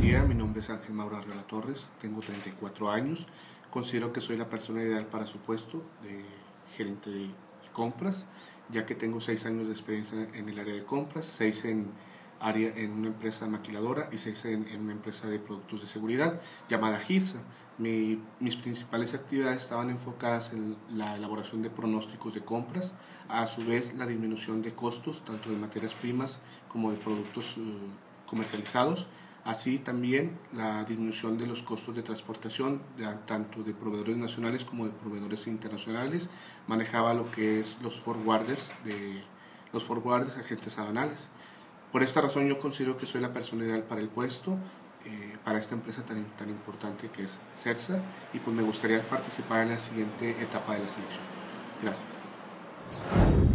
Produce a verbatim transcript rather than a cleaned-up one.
día, mi nombre es Ángel Mauro Arriola Torres, tengo treinta y cuatro años, considero que soy la persona ideal para su puesto de gerente de compras, ya que tengo seis años de experiencia en el área de compras, seis en, área, en una empresa maquiladora y seis en, en una empresa de productos de seguridad llamada Girsa. Mi, mis principales actividades estaban enfocadas en la elaboración de pronósticos de compras, a su vez la disminución de costos, tanto de materias primas como de productos uh, comercializados, así también la disminución de los costos de transportación, de, tanto de proveedores nacionales como de proveedores internacionales. Manejaba lo que es los forwarders, de, los forwarders agentes aduanales. Por esta razón yo considero que soy la persona ideal para el puesto, eh, para esta empresa tan, tan importante que es CERSA, y pues me gustaría participar en la siguiente etapa de la selección. Gracias.